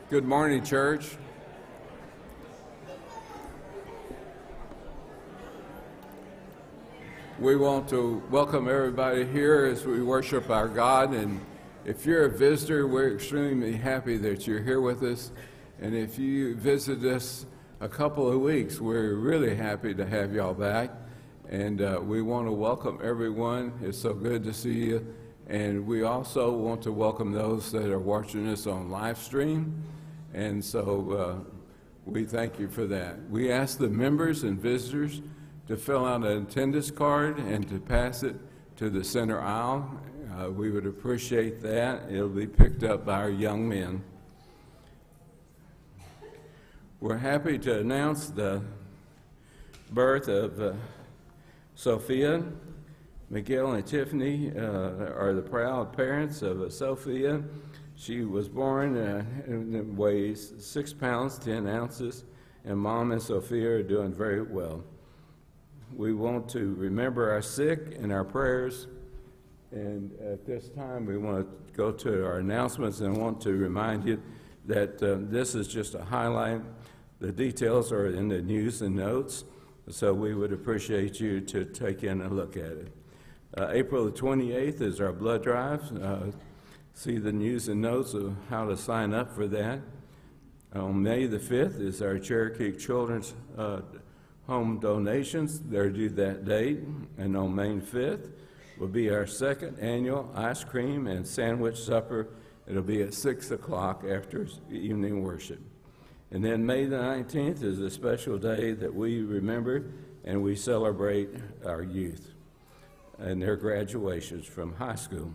Good morning, church. We want to welcome everybody here as we worship our God, and if you're a visitor, we're extremely happy that you're here with us, and if you visit us a couple of weeks, we're really happy to have y'all back, and we want to welcome everyone. It's so good to see you, and we also want to welcome those that are watching us on live stream. And so we thank you for that. We ask the members and visitors to fill out an attendance card and to pass it to the center aisle. We would appreciate that. It'll be picked up by our young men. We're happy to announce the birth of Sophia. Miguel and Tiffany are the proud parents of Sophia. She was born and weighs 6 pounds, 10 ounces, and Mom and Sophia are doing very well. We want to remember our sick in our prayers, and at this time we want to go to our announcements and want to remind you that this is just a highlight. The details are in the news and notes, so we would appreciate you to take in a look at it. April the 28th is our blood drive. See the news and notes of how to sign up for that. On May the 5th is our Cherokee Children's Home donations. They're due that date. And on May 5th will be our second annual ice cream and sandwich supper. It'll be at 6 o'clock after evening worship. And then May the 19th is a special day that we remember and we celebrate our youth and their graduations from high school.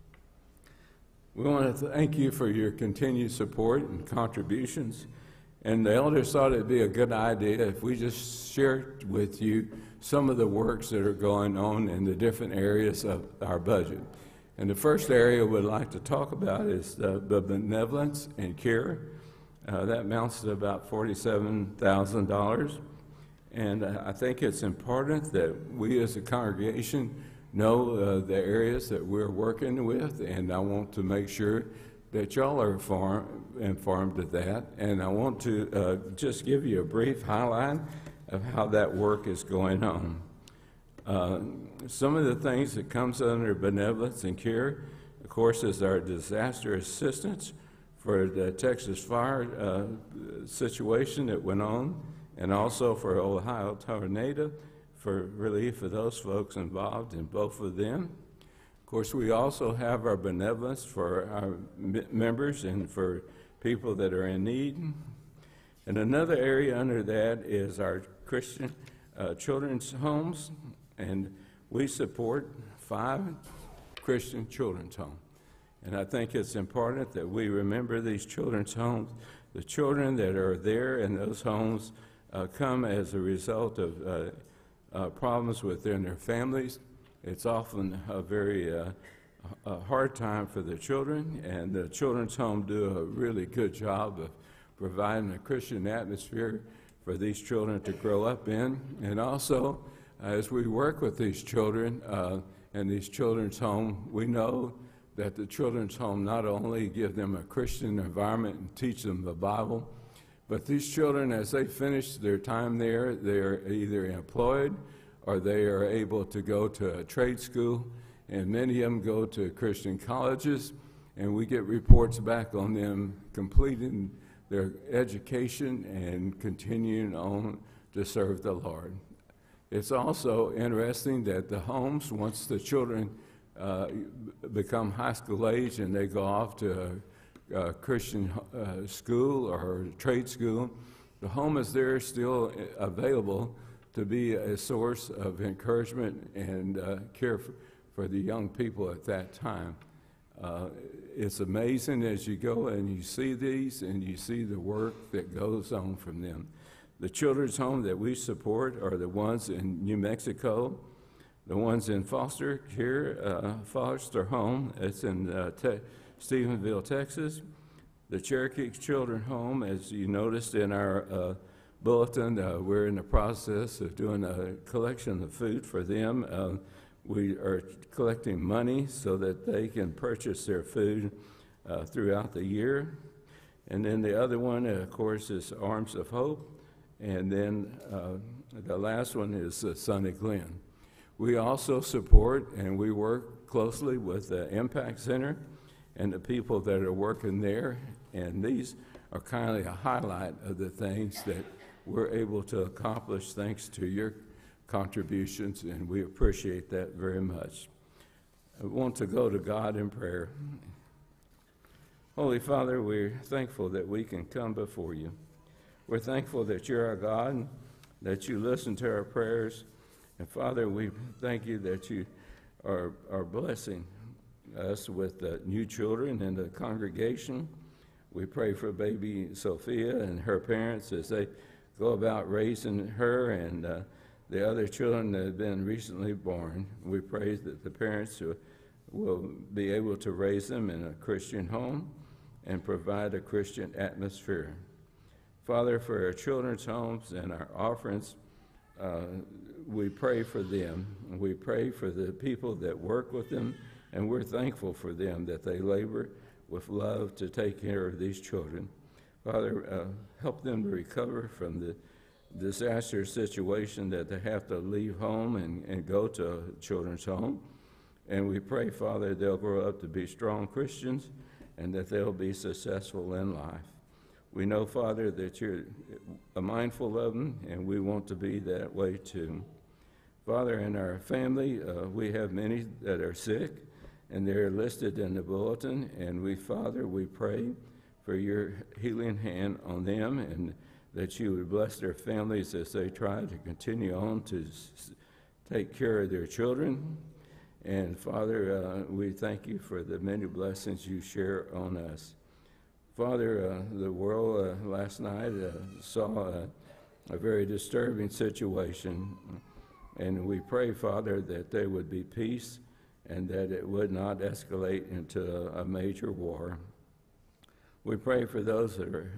We want to thank you for your continued support and contributions. And the elders thought it'd be a good idea if we just shared with you some of the works that are going on in the different areas of our budget. And the first area we'd like to talk about is the benevolence and care. That amounts to about $47,000. And I think it's important that we as a congregation know the areas that we're working with, and I want to make sure that y'all are informed of that. And I want to just give you a brief highlight of how that work is going on. Some of the things that comes under benevolence and care, of course, is our disaster assistance for the Texas fire situation that went on, and also for Ohio tornado, for relief of those folks involved in both of them. Of course, we also have our benevolence for our members and for people that are in need. And another area under that is our Christian children's homes, and we support 5 Christian children's homes. And I think it's important that we remember these children's homes. The children that are there in those homes come as a result of problems within their families. It's often a very hard time for the children, and the children's home do a really good job of providing a Christian atmosphere for these children to grow up in. And also, as we work with these children in these children's home, we know that the children's home not only give them a Christian environment and teach them the Bible, but these children, as they finish their time there, they're either employed or they are able to go to a trade school, and many of them go to Christian colleges, and we get reports back on them completing their education and continuing on to serve the Lord. It's also interesting that the homes, once the children become high school age and they go off to a Christian school or trade school, the home is there still available to be a source of encouragement and care for the young people at that time. It's amazing as you go and you see these and you see the work that goes on from them. The children's home that we support are the ones in New Mexico, the ones in foster care, foster home, it's in Stephenville, Texas. The Cherokee Children's Home, as you noticed in our bulletin, we're in the process of doing a collection of food for them. We are collecting money so that they can purchase their food throughout the year. And then the other one, of course, is Arms of Hope. And then the last one is Sonny Glenn. We also support and we work closely with the Impact Center and the people that are working there. And these are kind of a highlight of the things that we're able to accomplish thanks to your contributions, and we appreciate that very much. I want to go to God in prayer. Holy Father, we're thankful that we can come before you. We're thankful that you're our God, that you listen to our prayers. And Father, we thank you that you are blessing us with new children in the congregation. We pray for baby Sophia and her parents as they go about raising her and the other children that have been recently born. We pray that the parents will be able to raise them in a Christian home and provide a Christian atmosphere. Father, for our children's homes and our offerings, we pray for them. We pray for the people that work with them, and we're thankful for them that they labor with love to take care of these children. Father, help them to recover from the disaster situation that they have to leave home and go to a children's home. And we pray, Father, they'll grow up to be strong Christians and that they'll be successful in life. We know, Father, that you're mindful of them, and we want to be that way too. Father, in our family, we have many that are sick, and they're listed in the bulletin, and we, Father, we pray for your healing hand on them, and that you would bless their families as they try to continue on to take care of their children. And Father, we thank you for the many blessings you share on us. Father, the world last night saw a very disturbing situation, and we pray, Father, that there would be peace and that it would not escalate into a major war. We pray for those that are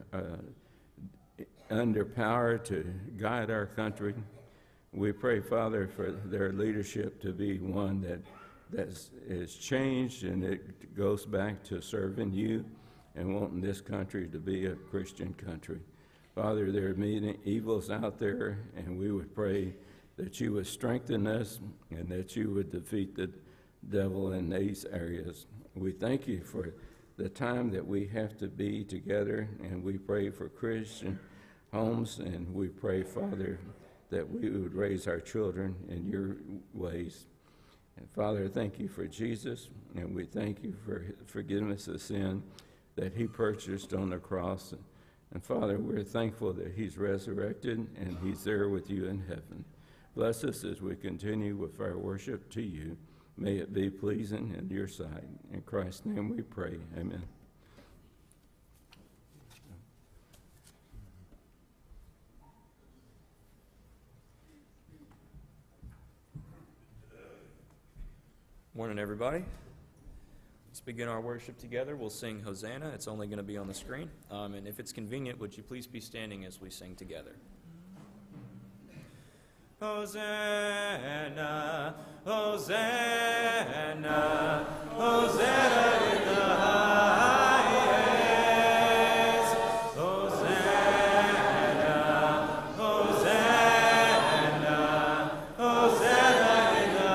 under power to guide our country. We pray, Father, for their leadership to be one that is changed and it goes back to serving you and wanting this country to be a Christian country. Father, there are many evils out there, and we would pray that you would strengthen us and that you would defeat the devil in these areas. We thank you for the time that we have to be together, and we pray for Christian homes, and we pray, Father, that we would raise our children in your ways. And Father, thank you for Jesus, and we thank you for forgiveness of sin that he purchased on the cross. And Father, we're thankful that he's resurrected and he's there with you in heaven. Bless us as we continue with our worship to you. May it be pleasing in your sight. In Christ's name we pray. Amen. Morning, everybody. Let's begin our worship together. We'll sing Hosanna. It's only going to be on the screen. And if it's convenient, would you please be standing as we sing together? Hosanna, Hosanna, Hosanna in the highest. Hosanna, Hosanna, Hosanna in the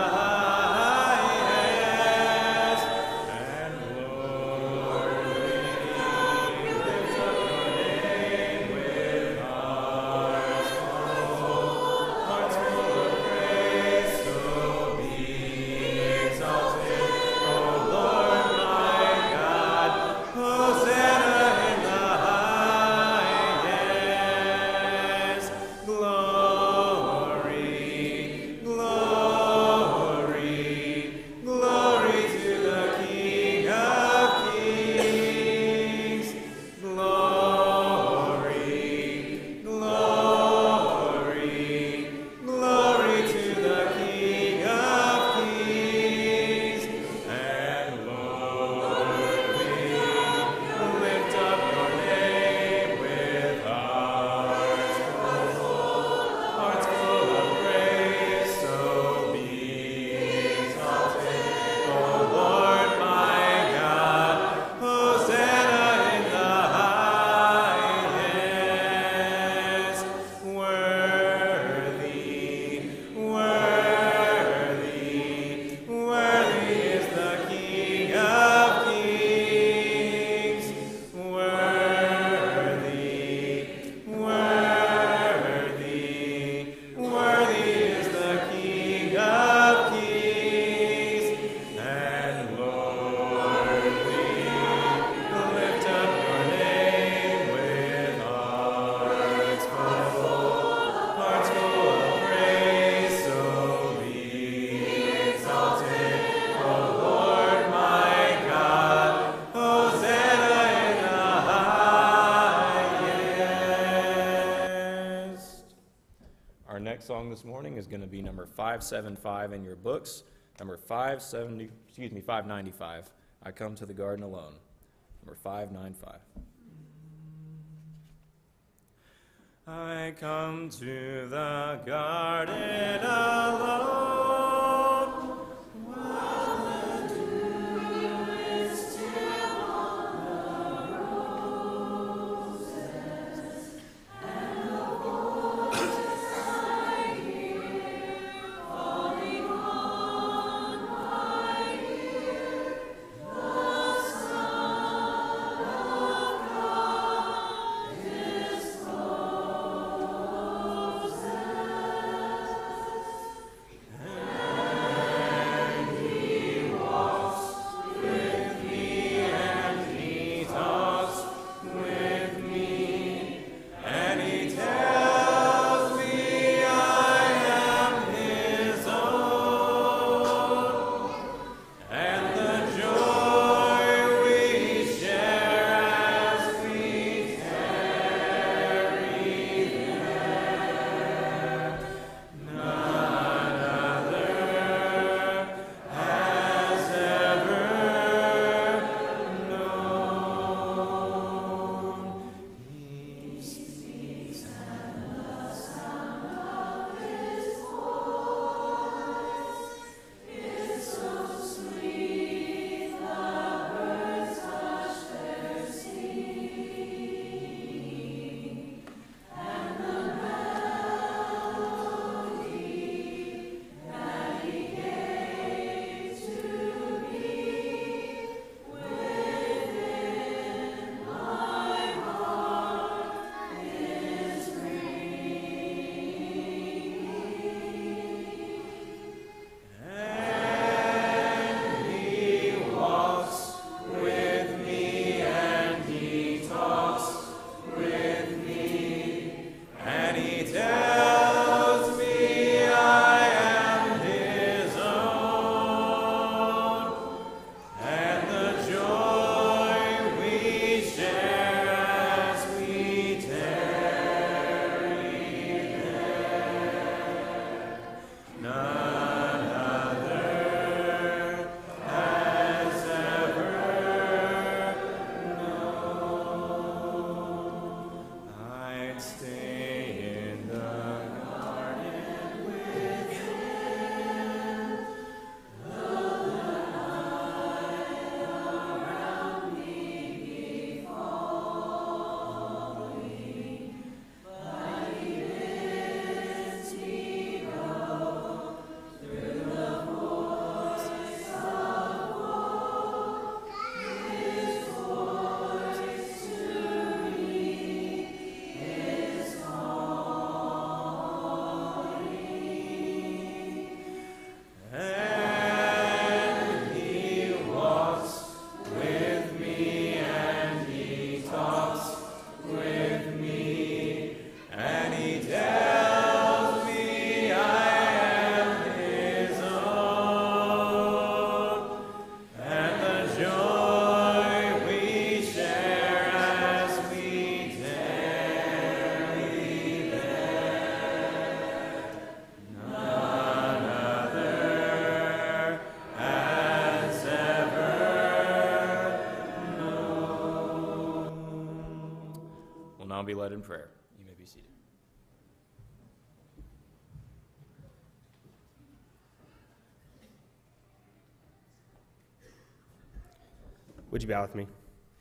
highest. And Lord, we lift up your name with hearts full of praise. So be exalted, O Lord my God. next song this morning is going to be number 575 in your books. Number 595. I Come to the Garden Alone. Number 595. I come to the garden alone. Now be led in prayer. You may be seated. Would you bow with me?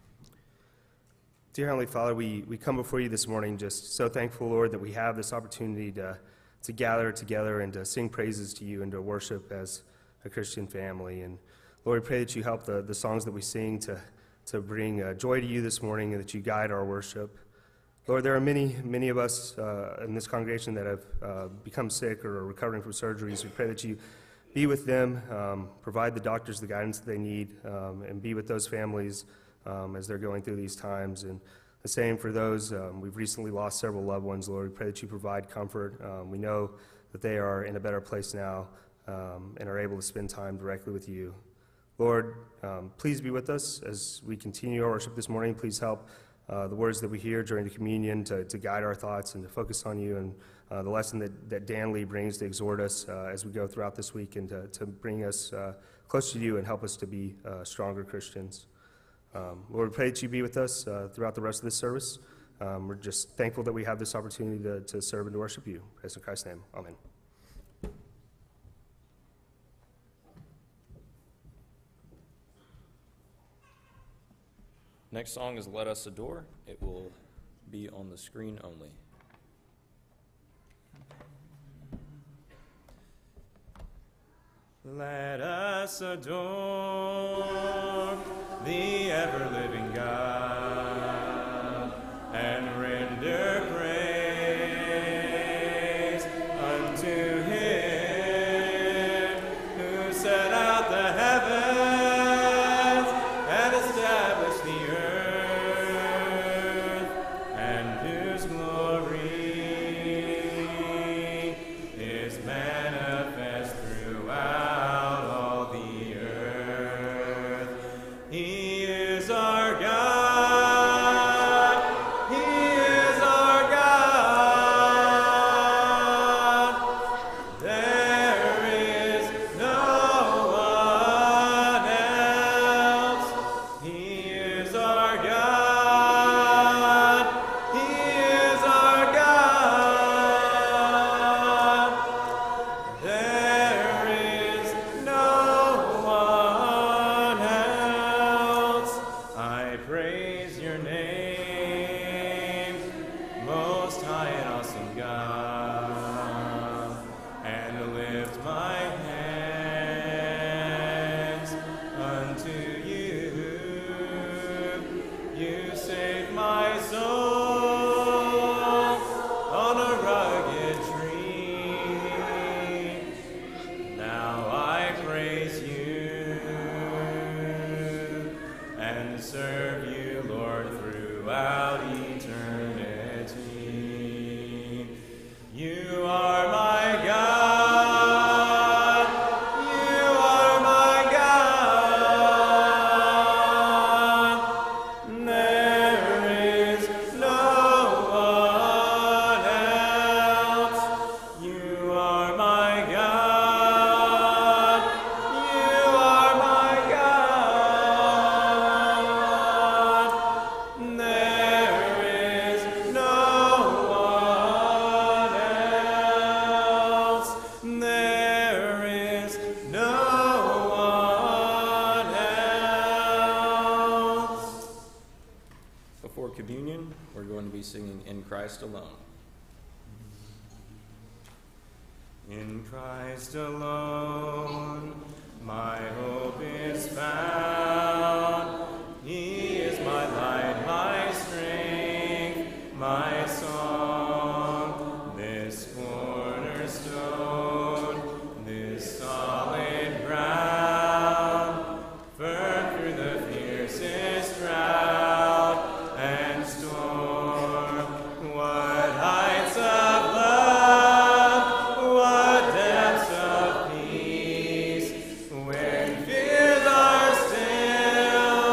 Dear Heavenly Father, we come before you this morning just so thankful, Lord, that we have this opportunity to gather together and to sing praises to you and to worship as a Christian family. And Lord, we pray that you help the songs that we sing to bring joy to you this morning and that you guide our worship. Lord, there are many of us in this congregation that have become sick or are recovering from surgeries. We pray that you be with them, provide the doctors the guidance that they need, and be with those families as they're going through these times. And the same for those. We've recently lost several loved ones, Lord. We pray that you provide comfort. We know that they are in a better place now and are able to spend time directly with you. Lord, please be with us as we continue our worship this morning. Please help the words that we hear during the communion to guide our thoughts and to focus on you, and the lesson that Dan Lee brings to exhort us as we go throughout this week, and to bring us close to you and help us to be stronger Christians. Lord, we pray that you be with us throughout the rest of this service. We're just thankful that we have this opportunity to serve and to worship you. In Christ's name, amen. Next song is Let Us Adore. It will be on the screen only. Let us adore the ever-living God and render praise unto Him who set out the heavens and established the earth, and whose glory is manifest throughout all the earth. He is our God. He is our God. There is no one else. He is our God. He is our God. There is no one else. I praise your name, most high and awesome God, and lift my hands unto you. You saved my soul on a rugged tree. Now I praise you and serve you, Lord, throughout eternity. You are my God. You are my God. There is no one else. You are my God. You are my God. There is no one else. There is no one else. Before communion, we're going to be singing In Christ Alone. In Christ alone, my hope is found. He is my light, my strength, my song. This cornerstone, this solid ground, firm through the fiercest drought and storm. What heights of love, what depths of peace, when fears are still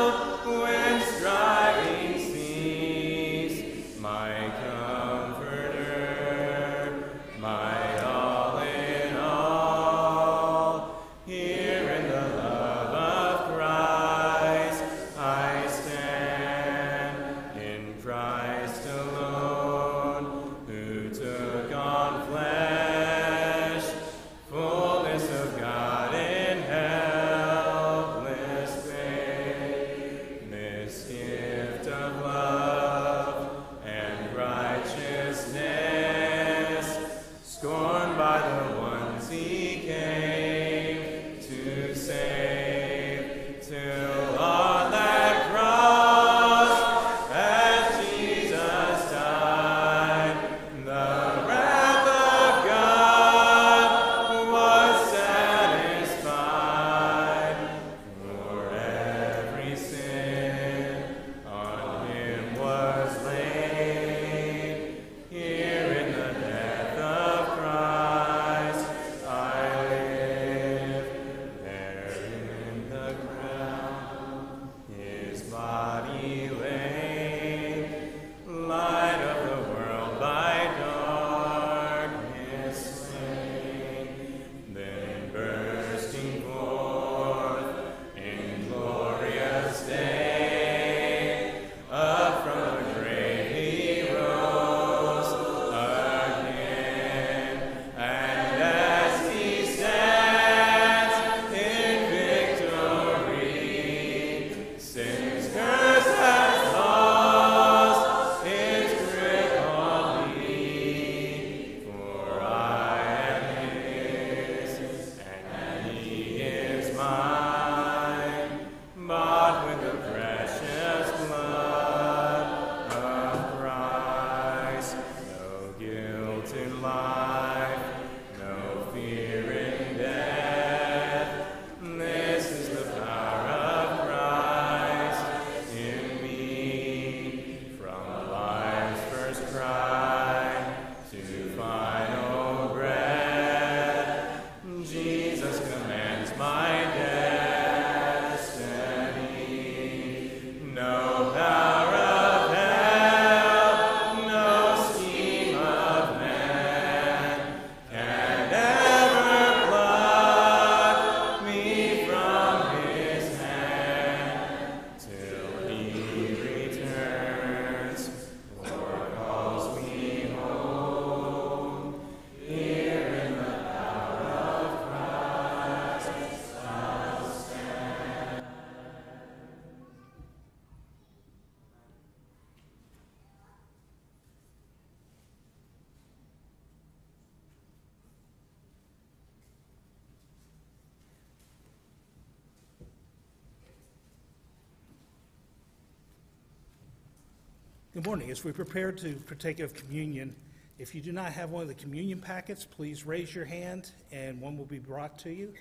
Good morning. As we prepare to partake of communion, if you do not have one of the communion packets, please raise your hand and one will be brought to you.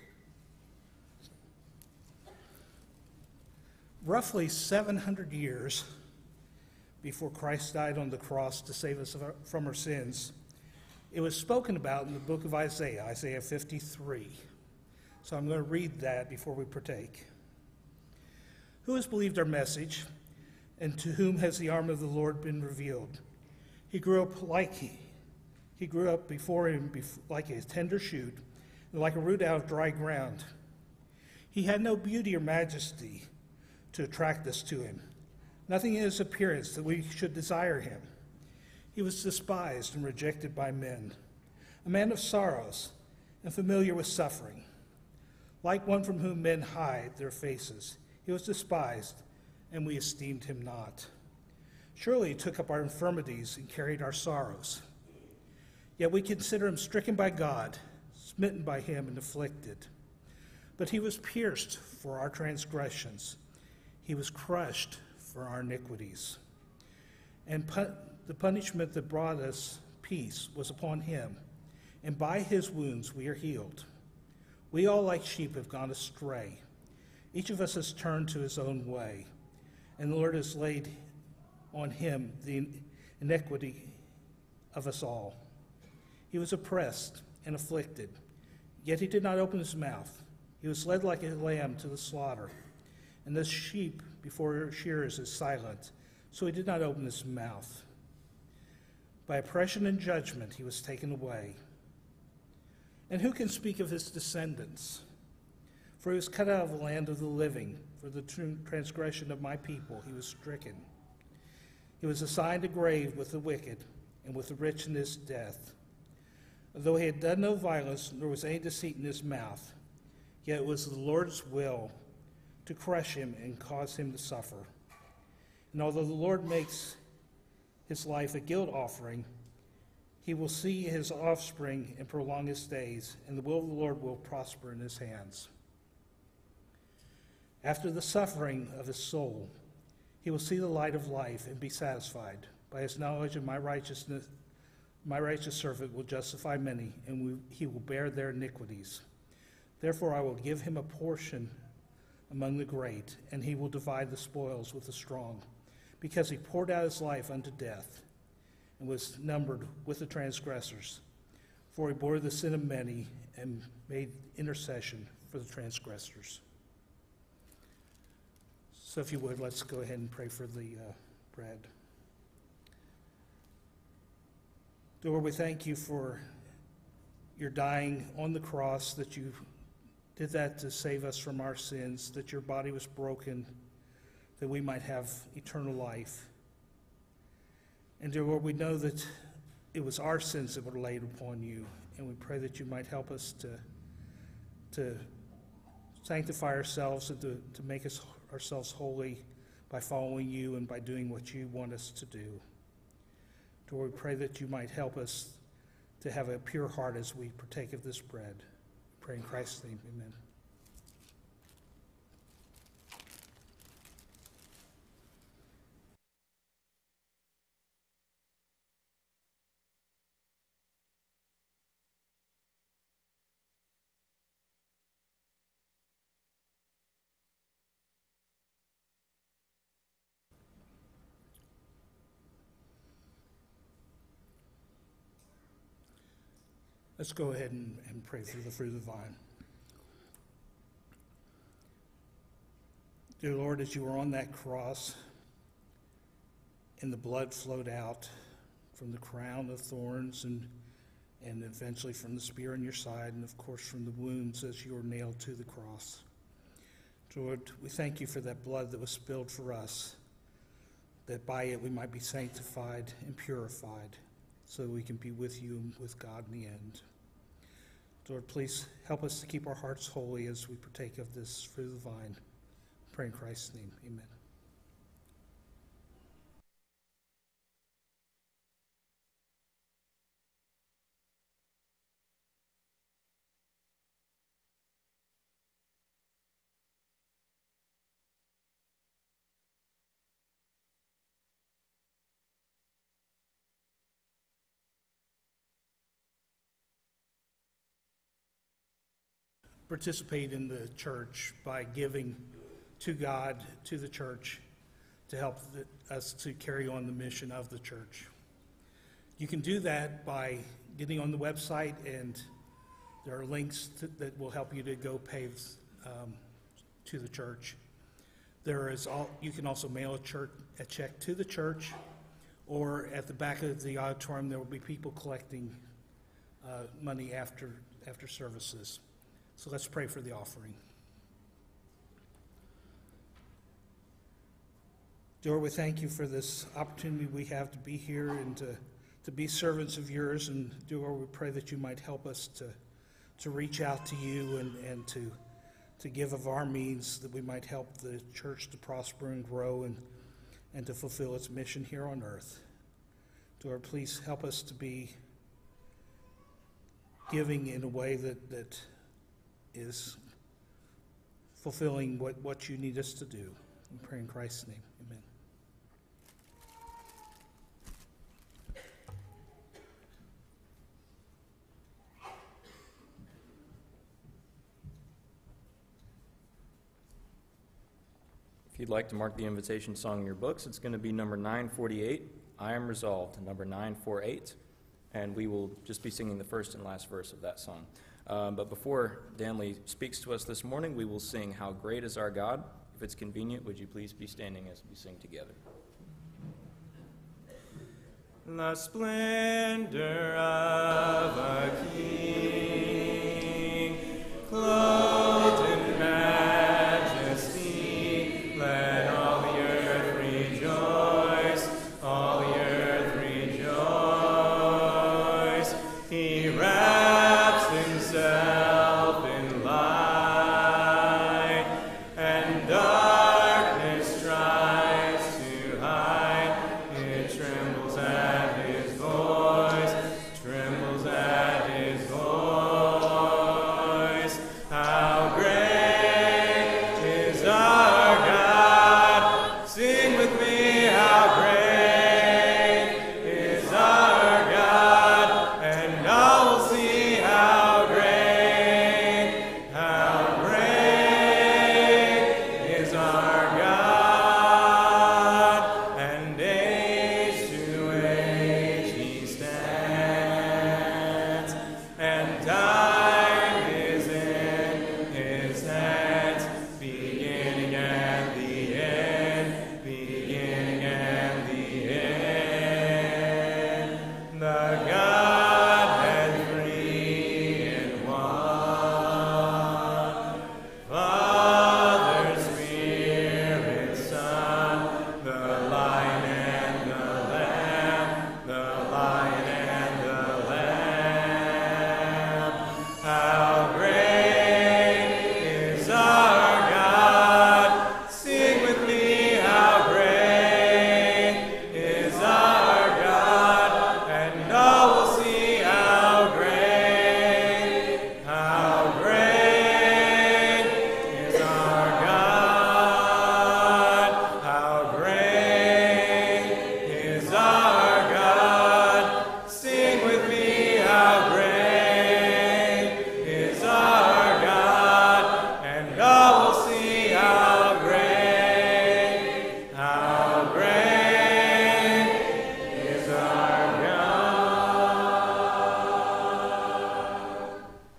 Roughly 700 years before Christ died on the cross to save us from our sins, it was spoken about in the book of Isaiah, Isaiah 53. So I'm going to read that before we partake. Who has believed our message, and to whom has the arm of the Lord been revealed? He grew up before him like a tender shoot, and like a root out of dry ground. He had no beauty or majesty to attract us to him, nothing in his appearance that we should desire him. He was despised and rejected by men, a man of sorrows and familiar with suffering. Like one from whom men hide their faces, he was despised, and we esteemed him not. Surely he took up our infirmities and carried our sorrows. Yet we consider him stricken by God, smitten by him and afflicted. But he was pierced for our transgressions. He was crushed for our iniquities. And the punishment that brought us peace was upon him, and by his wounds we are healed. We all like sheep have gone astray. Each of us has turned to his own way, and the Lord has laid on him the iniquity of us all. He was oppressed and afflicted, yet he did not open his mouth. He was led like a lamb to the slaughter, and the sheep before her shearers is silent, so he did not open his mouth. By oppression and judgment he was taken away. And who can speak of his descendants? For he was cut out of the land of the living. For the transgression of my people he was stricken. He was assigned a grave with the wicked, and with the rich in his death. Though he had done no violence, nor was any deceit in his mouth, yet it was the Lord's will to crush him and cause him to suffer. And although the Lord makes his life a guilt offering, he will see his offspring and prolong his days, and the will of the Lord will prosper in his hands. After the suffering of his soul, he will see the light of life and be satisfied. By his knowledge of my righteousness, my righteous servant will justify many, and he will bear their iniquities. Therefore I will give him a portion among the great, and he will divide the spoils with the strong, because he poured out his life unto death, and was numbered with the transgressors. For he bore the sin of many, and made intercession for the transgressors. So if you would, let's go ahead and pray for the bread. Lord, we thank you for your dying on the cross, that you did that to save us from our sins, that your body was broken, that we might have eternal life. And dear Lord, we know that it was our sins that were laid upon you, and we pray that you might help us to sanctify ourselves and to make ourselves holy by following you and by doing what you want us to do. Lord, we pray that you might help us to have a pure heart as we partake of this bread. We pray in Christ's name, amen. Let's go ahead and pray through the fruit of the vine. Dear Lord, as you were on that cross and the blood flowed out from the crown of thorns and eventually from the spear in your side, and of course from the wounds as you were nailed to the cross. Lord, we thank you for that blood that was spilled for us, that by it we might be sanctified and purified, so that we can be with you and with God in the end. Lord, please help us to keep our hearts holy as we partake of this fruit of the vine. Pray in Christ's name, amen. participate in the church by giving to God, to the church, to help us to carry on the mission of the church. You can do that by getting on the website, and there are links that will help you to go pay to the church. You can also mail a check to the church, or at the back of the auditorium there will be people collecting money after services. So let's pray for the offering. Dear, we thank you for this opportunity we have to be here and to be servants of yours. And dear, we pray that you might help us to reach out to you and to give of our means, that we might help the church to prosper and grow and to fulfill its mission here on earth. Lord, please help us to be giving in a way that is fulfilling what you need us to do. We pray in Christ's name. Amen. If you'd like to mark the invitation song in your books, it's going to be number 948, I Am Resolved, number 948, and we will just be singing the first and last verse of that song. But before Danley speaks to us this morning, we will sing How Great Is Our God. If it's convenient, would you please be standing as we sing together? The splendor of a king, clothed in majesty, let all the earth rejoice, all the earth rejoice. He wraps himself in light, and darkness tries to hide. It trembles at his voice, trembles at his voice. How great is our God! Sing with me, how great is our God, and all will see how great is our God. And age to age he stands, and time is in his hands, beginning and the end, beginning and the end. The Godhead three in one, Father, Spirit, Son, the Lion and the Lamb, the Lion and the Lamb. How great is our God! Sing with me, how great is our God, and all will see how great is our God. How great is our God! Sing with me, how great is our God, and all will see how great is our God.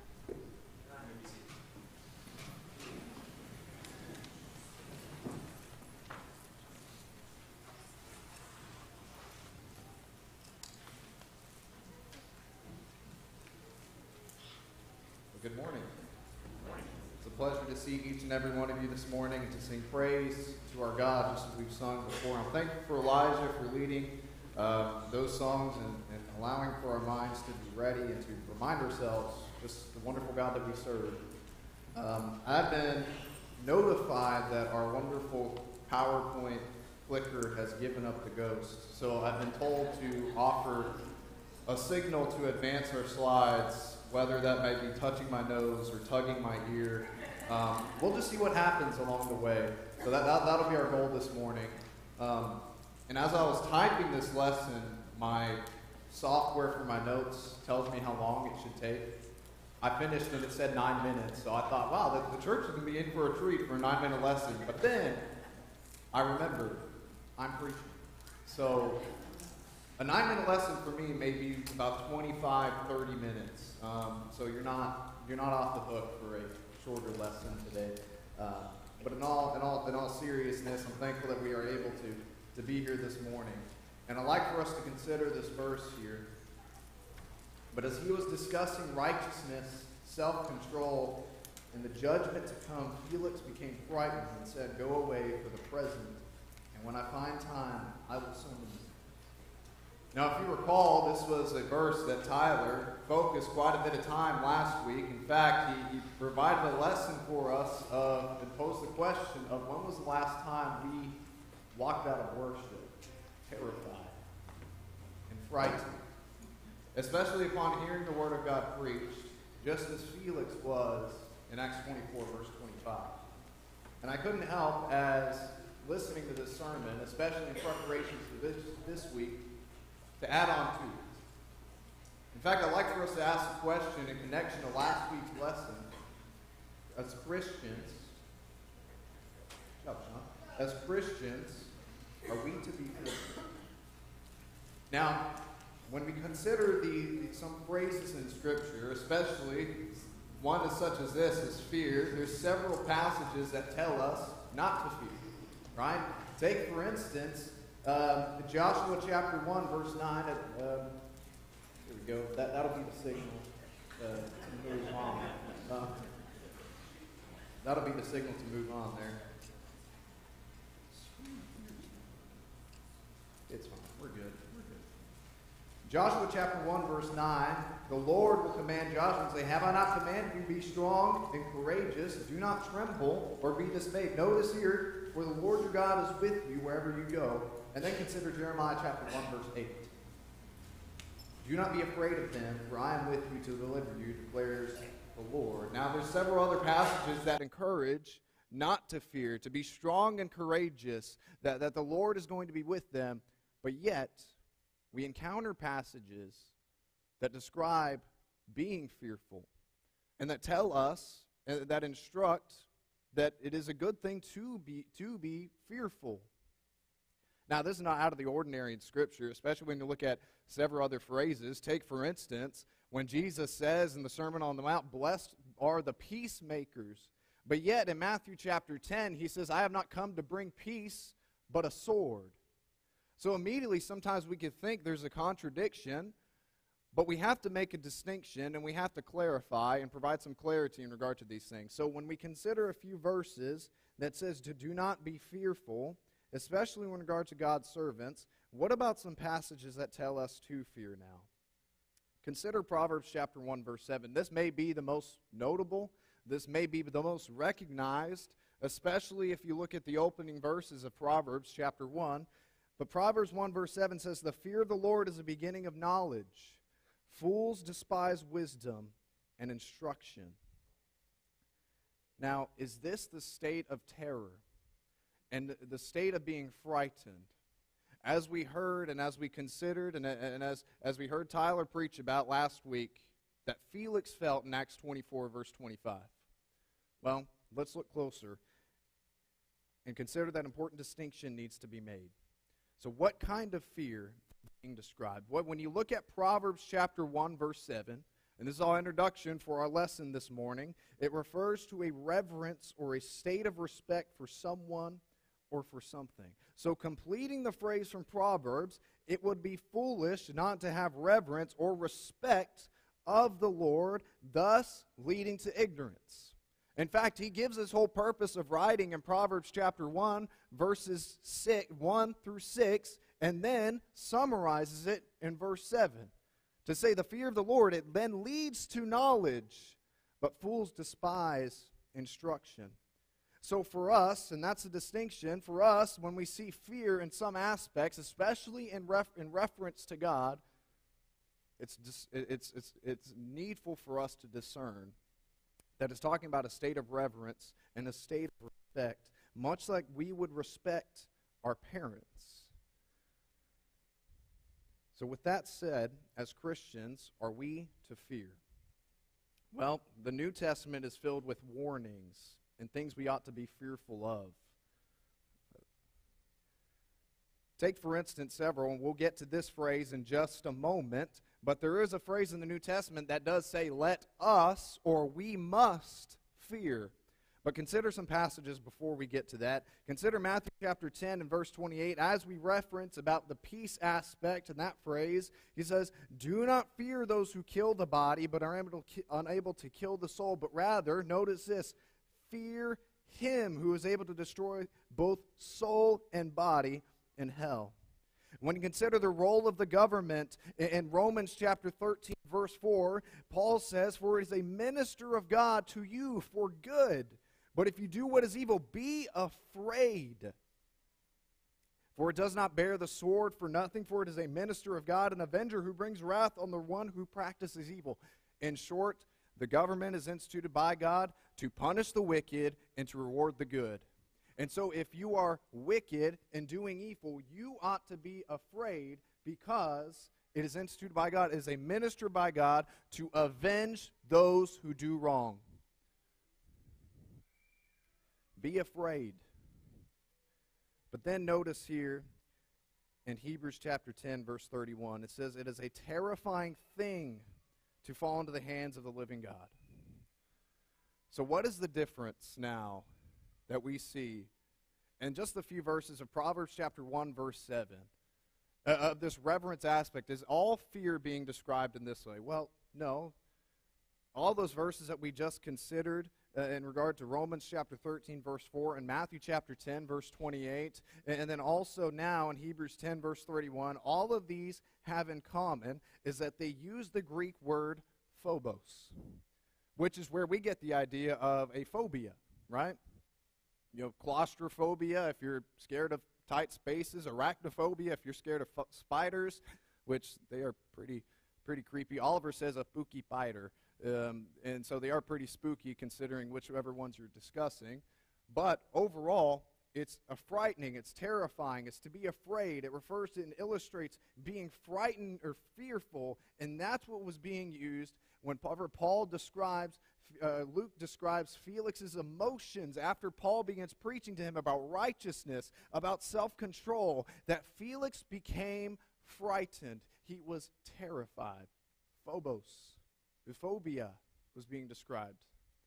Good morning. It's a pleasure to see each and every one of you this morning and to sing praise to our God, just as we've sung before. I'm thankful for Elijah for leading those songs and allowing for our minds to be ready and to remind ourselves just the wonderful God that we serve. I've been notified that our wonderful PowerPoint clicker has given up the ghost. So I've been told to offer a signal to advance our slides, whether that may be touching my nose or tugging my ear. We'll just see what happens along the way. So that'll be our goal this morning. And as I was typing this lesson, my software for my notes tells me how long it should take. I finished and it said 9 minutes, so I thought, wow, the church is going to be in for a treat for a 9-minute lesson. But then I remembered, I'm preaching. So a 9-minute lesson for me may be about 25, 30 minutes. So you're not off the hook for a shorter lesson today. But in all seriousness, I'm thankful that we are able to be here this morning. And I'd like for us to consider this verse here. But as he was discussing righteousness, self-control, and the judgment to come, Felix became frightened and said, "Go away for the present, and when I find time, I will summon you." Now, if you recall, this was a verse that Tyler focused quite a bit of time last week. In fact, he provided a lesson for us and posed the question of when was the last time we walked out of worship terrified and frightened, especially upon hearing the Word of God preached, just as Felix was in Acts 24, verse 25. And I couldn't help, as listening to this sermon, especially in preparation for this week, to add on to it. In fact, I'd like for us to ask a question in connection to last week's lesson. As Christians, are we to be fearful? Now, when we consider some phrases in Scripture, especially one such as this, is fear, there's several passages that tell us not to fear, right? Take, for instance, Joshua chapter 1, verse 9. Here we go. That'll be the signal to move on. That'll be the signal to move on there. It's fine. We're good. Joshua chapter 1, verse 9. The Lord will command Joshua and say, "Have I not commanded you, be strong and courageous? Do not tremble or be dismayed." Notice here, for the Lord your God is with you wherever you go. And then consider Jeremiah chapter 1, verse 8. "Do not be afraid of them, for I am with you to deliver you, declares the Lord." Now, there's several other passages that encourage not to fear, to be strong and courageous, that the Lord is going to be with them. But yet, we encounter passages that describe being fearful and that tell us, and that instruct that it is a good thing to be fearful. Now, this is not out of the ordinary in Scripture, especially when you look at several other phrases. Take, for instance, when Jesus says in the Sermon on the Mount, "Blessed are the peacemakers." But yet, in Matthew chapter 10, he says, "I have not come to bring peace, but a sword." So immediately, sometimes we could think there's a contradiction, but we have to make a distinction, and we have to clarify and provide some clarity in regard to these things. So when we consider a few verses that says to do not be fearful, especially in regard to God's servants, what about some passages that tell us to fear now? Consider Proverbs chapter 1, verse 7. This may be the most notable. This may be the most recognized, especially if you look at the opening verses of Proverbs chapter 1. But Proverbs 1, verse 7 says, "The fear of the Lord is the beginning of knowledge. Fools despise wisdom and instruction." Now, is this the state of terror and the state of being frightened? As we heard and as we considered and as we heard Tyler preach about last week, that Felix felt in Acts 24, verse 25. Well, let's look closer and consider that important distinction needs to be made. So what kind of fear is being described? When you look at Proverbs chapter 1, verse 7, and this is our introduction for our lesson this morning, it refers to a reverence or a state of respect for someone or for something. So completing the phrase from Proverbs, it would be foolish not to have reverence or respect of the Lord, thus leading to ignorance. In fact, he gives his whole purpose of writing in Proverbs chapter 1, verses 1 through 6, and then summarizes it in verse 7. To say the fear of the Lord, it then leads to knowledge, but fools despise instruction. So for us, and that's a distinction, for us, when we see fear in some aspects, especially in reference to God, it's needful for us to discern that it's talking about a state of reverence and a state of respect, much like we would respect our parents. So with that said, as Christians, are we to fear? Well, the New Testament is filled with warnings and things we ought to be fearful of. Take, for instance, several, and we'll get to this phrase in just a moment, but there is a phrase in the New Testament that does say, let us, or we must, fear. But consider some passages before we get to that. Consider Matthew chapter 10 and verse 28. As we reference about the peace aspect in that phrase, he says, do not fear those who kill the body, but are unable to kill the soul, but rather, notice this, fear him who is able to destroy both soul and body in hell. When you consider the role of the government in Romans chapter 13, verse 4, Paul says, for it is a minister of God to you for good. But if you do what is evil, be afraid. For it does not bear the sword for nothing, for it is a minister of God, an avenger who brings wrath on the one who practices evil. In short, the government is instituted by God to punish the wicked and to reward the good. And so if you are wicked and doing evil, you ought to be afraid because it is instituted by God, it is a minister by God to avenge those who do wrong. Be afraid. But then notice here in Hebrews chapter 10, verse 31, it says, it is a terrifying thing to fall into the hands of the living God. So what is the difference now that we see in just a few verses of Proverbs chapter 1, verse 7, of this reverence aspect? Is all fear being described in this way? Well, no. All those verses that we just considered in regard to Romans chapter 13, verse 4, and Matthew chapter 10, verse 28, and then also now in Hebrews 10, verse 31, all of these have in common is that they use the Greek word phobos, which is where we get the idea of a phobia, right? You know, claustrophobia if you're scared of tight spaces, arachnophobia if you're scared of spiders, which they are pretty creepy. Oliver says a spooky spider, and so they are pretty spooky considering whichever ones you're discussing. But overall, it's a frightening, it's terrifying, it's to be afraid. It refers to and illustrates being frightened or fearful, and that's what was being used when Paul describes, Luke describes Felix's emotions after Paul begins preaching to him about righteousness, about self-control, that Felix became frightened. He was terrified. Phobos, phobia was being described.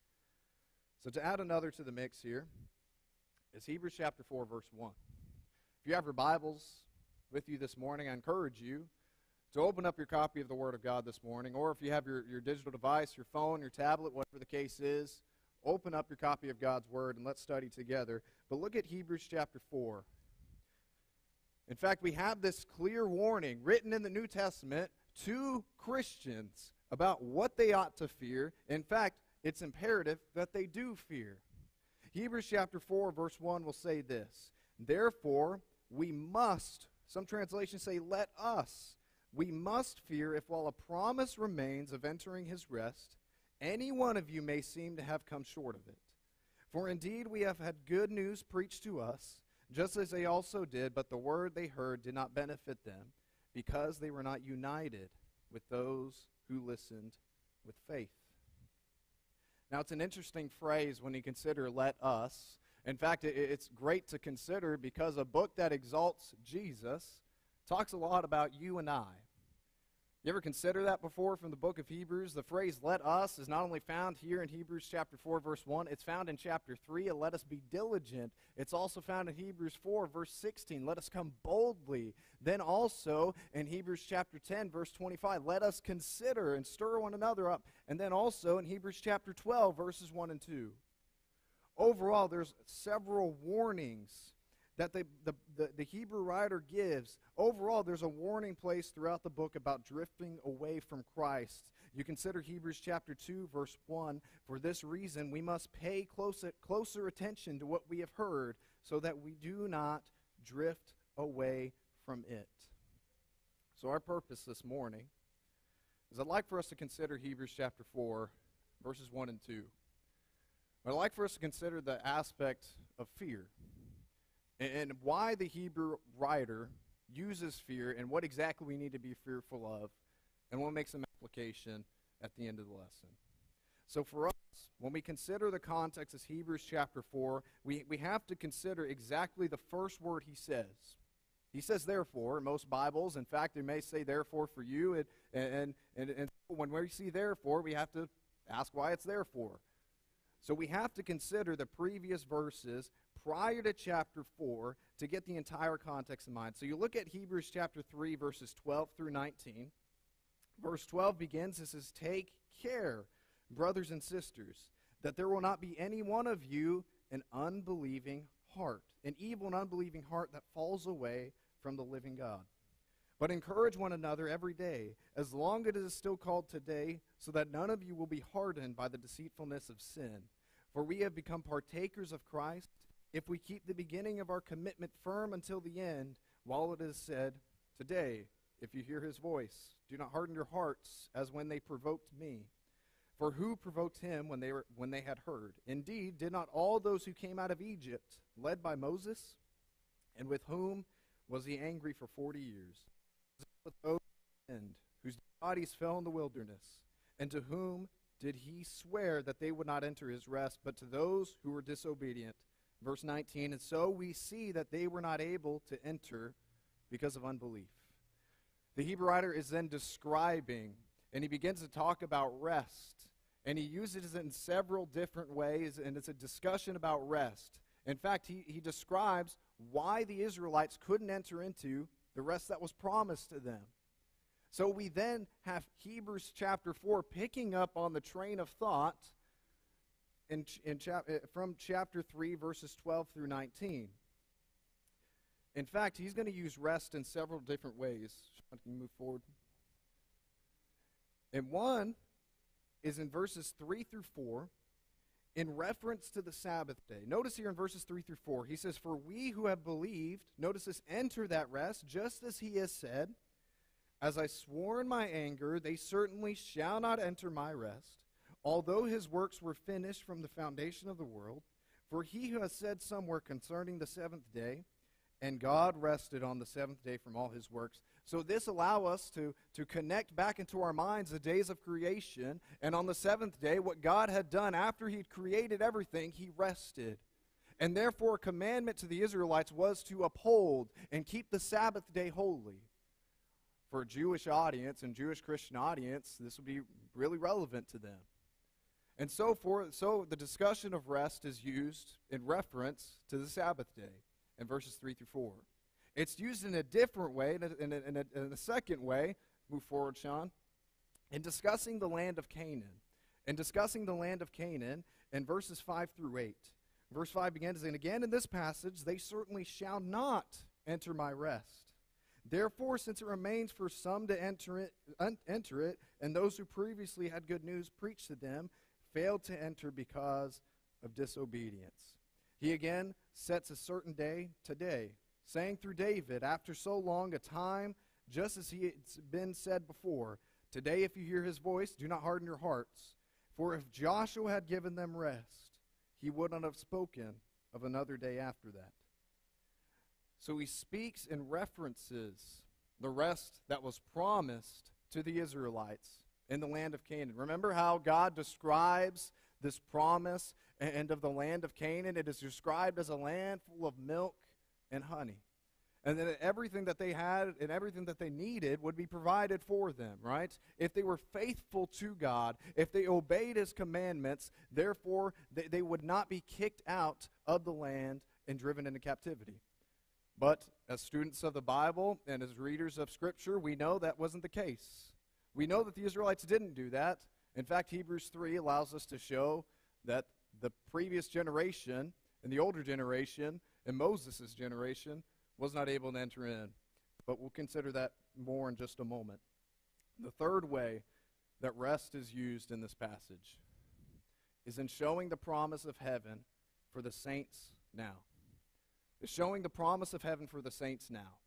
So to add another to the mix here is Hebrews chapter 4, verse 1. If you have your Bibles with you this morning, I encourage you to open up your copy of the Word of God this morning, or if you have your digital device, your phone, your tablet, whatever the case is, open up your copy of God's Word and let's study together. But look at Hebrews chapter 4. In fact, we have this clear warning written in the New Testament to Christians about what they ought to fear. In fact, it's imperative that they do fear. Hebrews chapter 4, verse 1 will say this, therefore, we must, some translations say, let us, we must fear if while a promise remains of entering his rest, any one of you may seem to have come short of it. For indeed we have had good news preached to us, just as they also did, but the word they heard did not benefit them, because they were not united with those who listened with faith. Now, it's an interesting phrase when you consider let us. In fact, it's great to consider because a book that exalts Jesus talks a lot about you and I. You ever consider that before from the book of Hebrews? The phrase let us is not only found here in Hebrews chapter 4, verse 1. It's found in chapter 3, let us be diligent. It's also found in Hebrews 4, verse 16, let us come boldly. Then also in Hebrews chapter 10, verse 25, let us consider and stir one another up. And then also in Hebrews chapter 12, verses 1 and 2. Overall, there's several warnings that the Hebrew writer gives. Overall, there's a warning placed throughout the book about drifting away from Christ. You consider Hebrews chapter 2, verse 1, for this reason we must pay closer attention to what we have heard, so that we do not drift away from it. So our purpose this morning is I'd like for us to consider Hebrews chapter 4, verses 1 and 2. I'd like for us to consider the aspect of fear, and why the Hebrew writer uses fear and what exactly we need to be fearful of, and we'll make some application at the end of the lesson. So for us, when we consider the context of Hebrews chapter 4, we have to consider exactly the first word he says. He says therefore in most Bibles. In fact, they may say therefore for you. And when we see therefore, we have to ask why it's therefore. So we have to consider the previous verses prior to chapter 4 to get the entire context in mind. So you look at Hebrews chapter 3, verses 12 through 19. Verse 12 begins, it says, "Take care, brothers and sisters, that there will not be any one of you an unbelieving heart, an evil and unbelieving heart that falls away from the living God. But encourage one another every day, as long as it is still called today, so that none of you will be hardened by the deceitfulness of sin. For we have become partakers of Christ, if we keep the beginning of our commitment firm until the end, while it is said, today, if you hear his voice, do not harden your hearts as when they provoked me. For who provoked him when they had heard? Indeed, did not all those who came out of Egypt, led by Moses? And with whom was he angry for 40 years? With those whose bodies fell in the wilderness, and to whom did he swear that they would not enter his rest, but to those who were disobedient?" Verse 19, "And so we see that they were not able to enter because of unbelief." The Hebrew writer is then describing, and he begins to talk about rest, and he uses it in several different ways, and it's a discussion about rest. In fact, he describes why the Israelites couldn't enter into the rest that was promised to them. So we then have Hebrews chapter 4 picking up on the train of thought from chapter 3, verses 12 through 19. In fact, he's going to use rest in several different ways. Sean, can you move forward? And one is in verses 3 through 4, in reference to the Sabbath day. Notice here in verses 3 through 4, he says, "For we who have believed," notice this, "enter that rest, just as he has said, as I swore in my anger, they certainly shall not enter my rest, although his works were finished from the foundation of the world. For he who has said somewhere concerning the seventh day, and God rested on the seventh day from all his works." So this allows us to connect back into our minds the days of creation, and on the seventh day, what God had done after he had created everything, he rested. And therefore a commandment to the Israelites was to uphold and keep the Sabbath day holy. For a Jewish audience and Jewish Christian audience, this would be really relevant to them. And so the discussion of rest is used in reference to the Sabbath day in verses 3 through 4. It's used in a different way, in a second way, move forward, Sean, in discussing the land of Canaan. In discussing the land of Canaan in verses 5 through 8. Verse 5 begins, "And again in this passage, they certainly shall not enter my rest. Therefore, since it remains for some to enter it, and those who previously had good news preached to them, failed to enter because of disobedience. He again sets a certain day today, saying through David, after so long a time, just as he has been said before, today if you hear his voice, do not harden your hearts. For if Joshua had given them rest, he would not have spoken of another day after that." So he speaks and references the rest that was promised to the Israelites in the land of Canaan. Remember how God describes this promise and of the land of Canaan? It is described as a land full of milk and honey. And that everything that they had and everything that they needed would be provided for them, right? If they were faithful to God, if they obeyed his commandments, therefore they would not be kicked out of the land and driven into captivity. But as students of the Bible and as readers of Scripture, we know that wasn't the case. We know that the Israelites didn't do that. In fact, Hebrews 3 allows us to show that the previous generation and the older generation and Moses' generation was not able to enter in. But we'll consider that more in just a moment. The third way that rest is used in this passage is in showing the promise of heaven for the saints now. It's showing the promise of heaven for the saints now.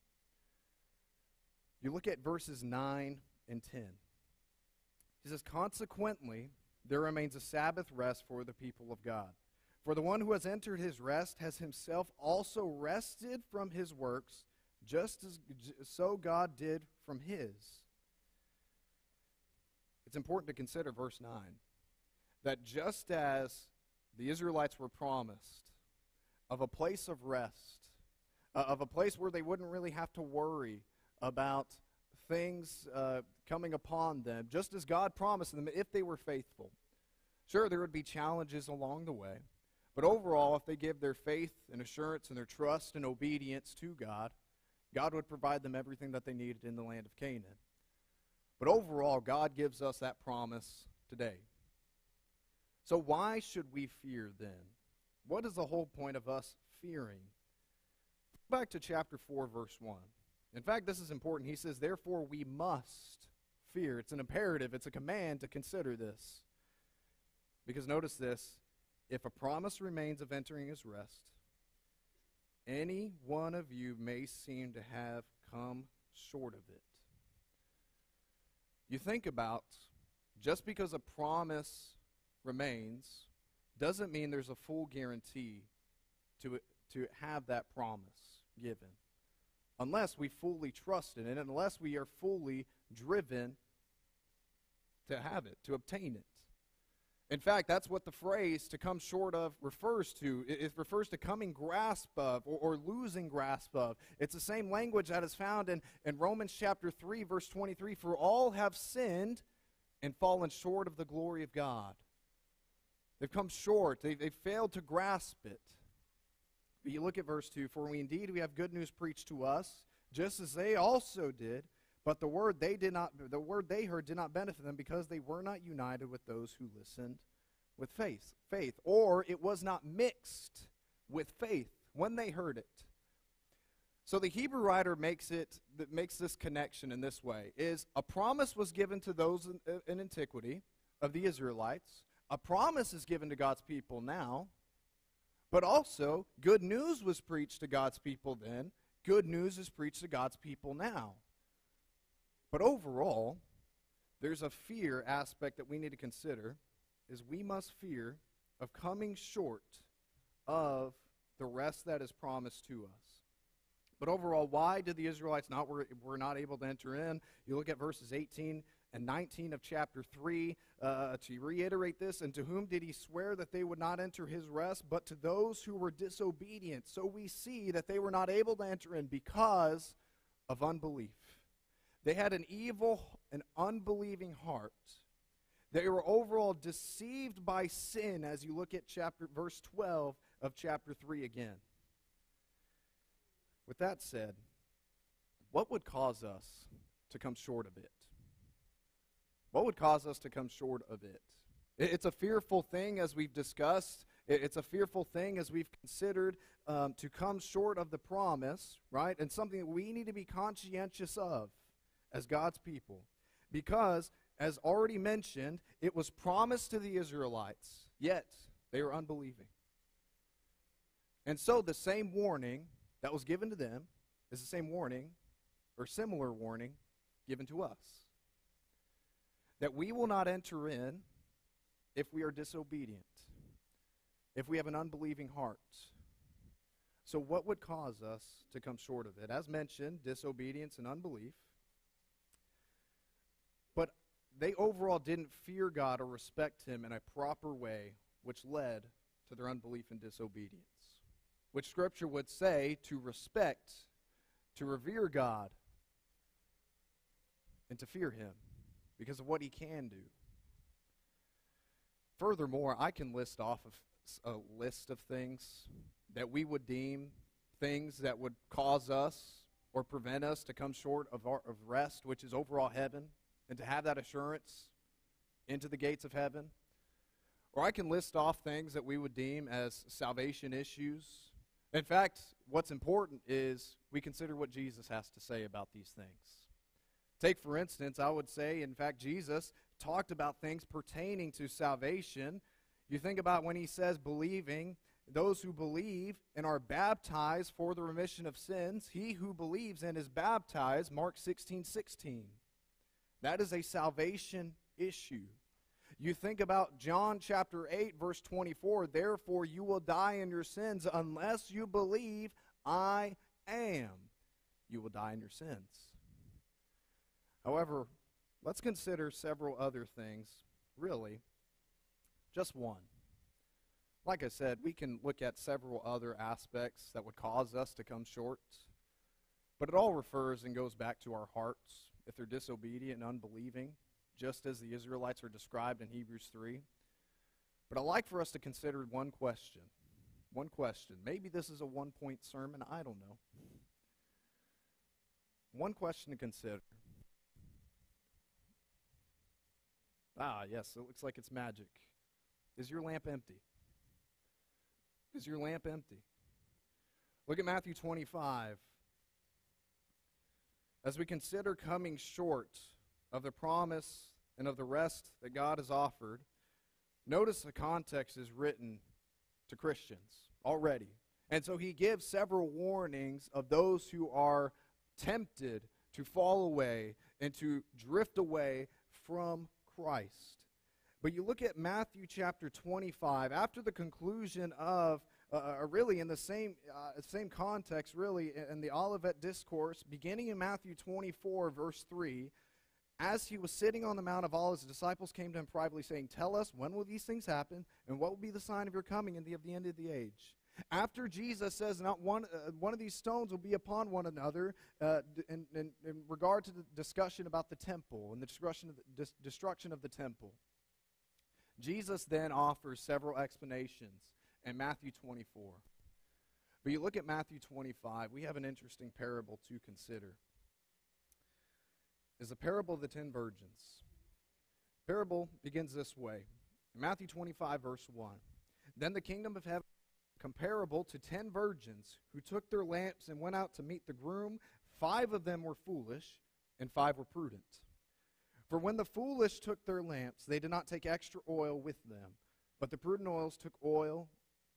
You look at verses 9 and 10. He says, "Consequently, there remains a Sabbath rest for the people of God. For the one who has entered his rest has himself also rested from his works, just as so God did from his." It's important to consider verse 9. that just as the Israelites were promised of a place of rest, of a place where they wouldn't really have to worry about things coming upon them, just as God promised them if they were faithful. Sure, there would be challenges along the way, but overall, if they give their faith and assurance and their trust and obedience to God, God would provide them everything that they needed in the land of Canaan. But overall, God gives us that promise today. So why should we fear then? What is the whole point of us fearing? Back to chapter 4, verse 1. In fact, this is important. He says, therefore we must fear. It's an imperative. It's a command to consider this. Because notice this. If a promise remains of entering his rest, any one of you may seem to have come short of it. You think about, just because a promise remains doesn't mean there's a full guarantee to have that promise given. Unless we fully trust it, and unless we are fully driven to have it, to obtain it. In fact, that's what the phrase "to come short of" refers to. It refers to coming grasp of or losing grasp of. It's the same language that is found in Romans chapter 3, verse 23. For all have sinned and fallen short of the glory of God. They've come short. They've failed to grasp it. But you look at verse 2. For we have good news preached to us, just as they also did. But the word they heard did not benefit them, because they were not united with those who listened with faith. Or it was not mixed with faith when they heard it. So the Hebrew writer makes this connection in this way: is a promise was given to those in antiquity of the Israelites. A promise is given to God's people now. But also, good news was preached to God's people then. Good news is preached to God's people now. But overall, there's a fear aspect that we need to consider, is we must fear of coming short of the rest that is promised to us. But overall, why did the Israelites were not able to enter in? You look at verses 18 and 19 of chapter 3, to reiterate this, and to whom did he swear that they would not enter his rest, but to those who were disobedient? So we see that they were not able to enter in because of unbelief. They had an evil and unbelieving heart. They were overall deceived by sin, as you look at verse 12 of chapter 3 again. With that said, what would cause us to come short of it? What would cause us to come short of it? It's a fearful thing, as we've discussed. It's a fearful thing, as we've considered, to come short of the promise, right? And something that we need to be conscientious of as God's people. Because, as already mentioned, it was promised to the Israelites, yet they were unbelieving. And so the same warning that was given to them is the same warning, or similar warning, given to us. That we will not enter in if we are disobedient, if we have an unbelieving heart. So what would cause us to come short of it? As mentioned, disobedience and unbelief. But they overall didn't fear God or respect him in a proper way, which led to their unbelief and disobedience. Which Scripture would say to respect, to revere God, and to fear him because of what he can do. Furthermore, I can list off a list of things that we would deem things that would cause us or prevent us to come short of rest, which is overall heaven, and to have that assurance into the gates of heaven. Or I can list off things that we would deem as salvation issues. In fact, what's important is we consider what Jesus has to say about these things. Take, for instance, I would say, in fact, Jesus talked about things pertaining to salvation. You think about when he says believing, those who believe and are baptized for the remission of sins, he who believes and is baptized, Mark 16:16. That is a salvation issue. You think about John chapter 8, verse 24, therefore you will die in your sins unless you believe I am. You will die in your sins. However, let's consider several other things, really, Just one. Like I said, we can look at several other aspects that would cause us to come short, but it all refers and goes back to our hearts, if they're disobedient and unbelieving, just as the Israelites are described in Hebrews 3. But I'd like for us to consider one question. One question. Maybe this is a one-point sermon. I don't know. One question to consider. Ah, yes, it looks like it's magic. Is your lamp empty? Is your lamp empty? Look at Matthew 25. As we consider coming short of the promise and of the rest that God has offered, notice the context is written to Christians already. And so he gives several warnings of those who are tempted to fall away and to drift away from Christ. But you look at Matthew chapter 25, after the conclusion of, really in the same context, really, in the Olivet Discourse, beginning in Matthew 24, verse 3, as he was sitting on the Mount of Olives, the disciples came to him privately, saying, "Tell us, when will these things happen, and what will be the sign of your coming and of the end of the age?" After Jesus says, "Not one of these stones will be upon one another," in regard to the discussion about the temple and the destruction of the temple, Jesus then offers several explanations in Matthew 24. But you look at Matthew 25, we have an interesting parable to consider. Is the parable of the 10 virgins. The parable begins this way. In Matthew 25, verse 1. "Then the kingdom of heaven comparable to 10 virgins who took their lamps and went out to meet the groom. 5 of them were foolish, and 5 were prudent. For when the foolish took their lamps, they did not take extra oil with them, but the prudent ones took oil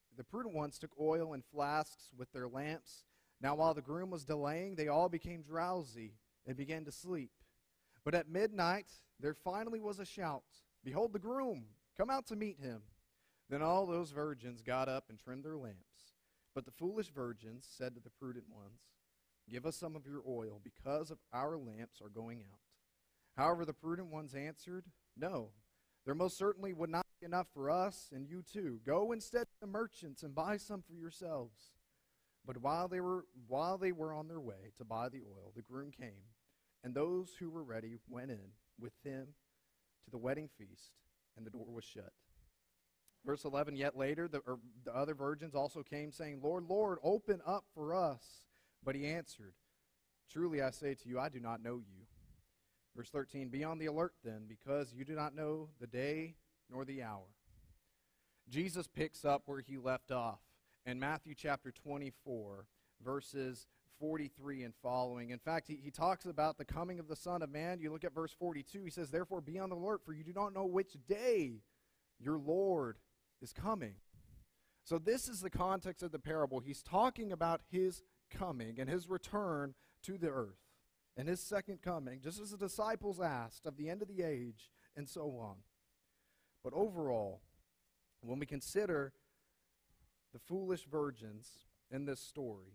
in flasks with their lamps. Now while the groom was delaying, they all became drowsy and began to sleep. But at midnight there finally was a shout, 'Behold the groom, come out to meet him.' Then all those virgins got up and trimmed their lamps. But the foolish virgins said to the prudent ones, 'Give us some of your oil, because of our lamps are going out.' However, the prudent ones answered, 'No, there most certainly would not be enough for us and you too. Go instead to the merchants and buy some for yourselves.' But while they were on their way to buy the oil, the groom came, and those who were ready went in with him to the wedding feast, and the door was shut." Verse 11, "Yet later the other virgins also came, saying, 'Lord, Lord, open up for us.' But he answered, 'Truly I say to you, I do not know you.' Verse 13, "Be on the alert then, because you do not know the day nor the hour." Jesus picks up where he left off in Matthew chapter 24, verses 43 and following. In fact, he talks about the coming of the Son of Man. You look at verse 42, he says, "Therefore be on the alert, for you do not know which day your Lord is coming." So this is the context of the parable. He's talking about his coming and his return to the earth and his second coming, just as the disciples asked of the end of the age and so on. But overall, when we consider the foolish virgins in this story,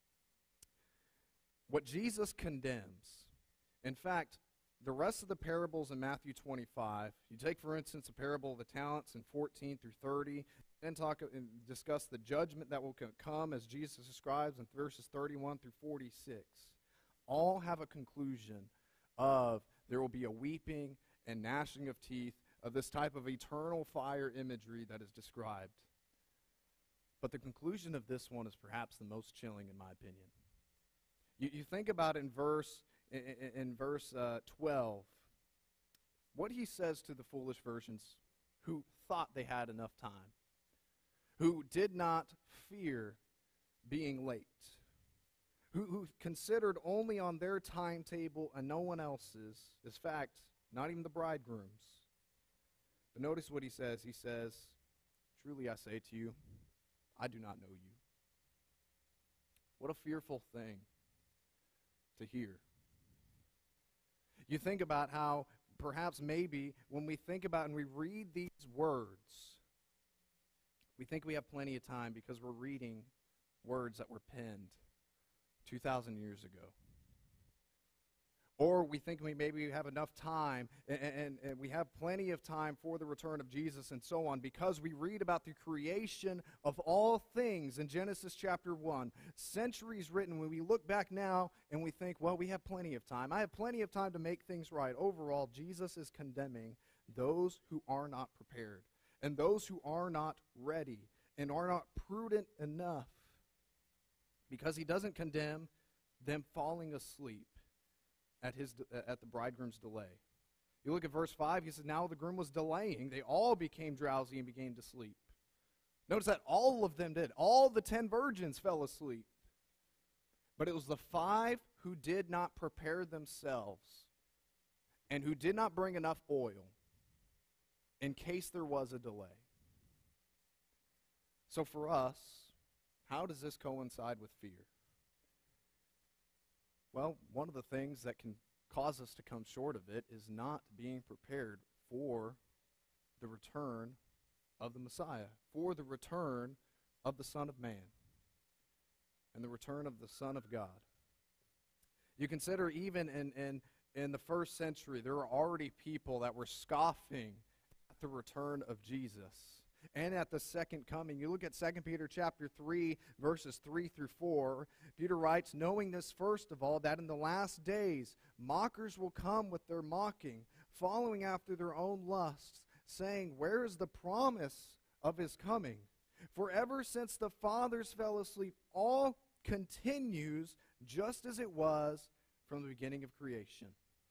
what Jesus condemns, in fact, the rest of the parables in Matthew 25, you take, for instance, the parable of the talents in 14 through 30, then talk and discuss the judgment that will come as Jesus describes in verses 31 through 46. All have a conclusion of there will be a weeping and gnashing of teeth, of this type of eternal fire imagery that is described. But the conclusion of this one is perhaps the most chilling, in my opinion. You think about it in verse 12, what he says to the foolish virgins who thought they had enough time, who did not fear being late, who considered only on their timetable and no one else's, in fact, not even the bridegroom's. But notice what he says. He says, "Truly I say to you, I do not know you." What a fearful thing to hear. You think about how perhaps maybe when we think about and we read these words, we think we have plenty of time because we're reading words that were penned 2,000 years ago. Or we think we maybe have enough time and we have plenty of time for the return of Jesus and so on, because we read about the creation of all things in Genesis chapter 1. Centuries written. When we look back now and we think, well, we have plenty of time. I have plenty of time to make things right. Overall, Jesus is condemning those who are not prepared and those who are not ready and are not prudent enough, because he doesn't condemn them falling asleep at the bridegroom's delay. You look at verse 5, he says, now the groom was delaying. They all became drowsy and began to sleep. Notice that all of them did. All the 10 virgins fell asleep. But it was the 5 who did not prepare themselves and who did not bring enough oil in case there was a delay. So for us, how does this coincide with fear? Well, one of the things that can cause us to come short of it is not being prepared for the return of the Messiah, for the return of the Son of Man, and the return of the Son of God. You consider even in the first century, there were already people that were scoffing at the return of Jesus and at the second coming. You look at 2 Peter chapter 3, verses 3 through 4. Peter writes, knowing this first of all, that in the last days mockers will come with their mocking, following after their own lusts, saying, where is the promise of his coming? For ever since the fathers fell asleep, all continues just as it was from the beginning of creation.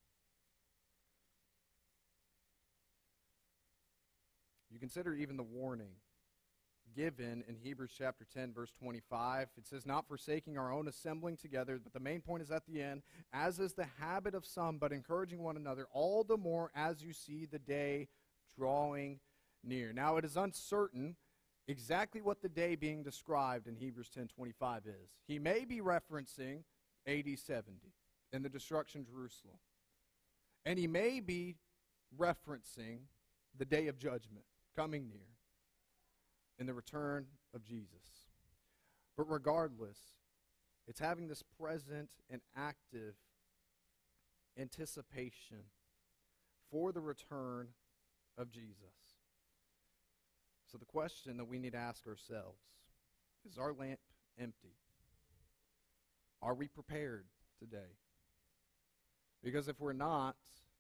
You consider even the warning given in Hebrews chapter 10, verse 25. It says, not forsaking our own assembling together, but the main point is at the end, as is the habit of some, but encouraging one another, all the more as you see the day drawing near. Now it is uncertain exactly what the day being described in Hebrews 10:25 is. He may be referencing AD 70 and the destruction of Jerusalem. And he may be referencing the day of judgment coming near in the return of Jesus. But regardless, it's having this present and active anticipation for the return of Jesus. So the question that we need to ask ourselves, is our lamp empty? Are we prepared today? Because if we're not,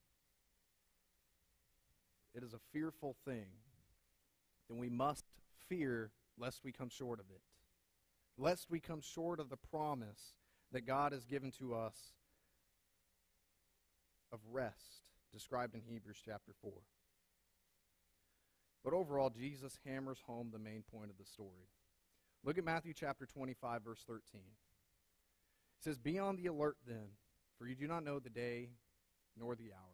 it is a fearful thing. Then we must fear lest we come short of it. Lest we come short of the promise that God has given to us of rest, described in Hebrews chapter 4. But overall, Jesus hammers home the main point of the story. Look at Matthew chapter 25, verse 13. It says, be on the alert then, for you do not know the day nor the hour.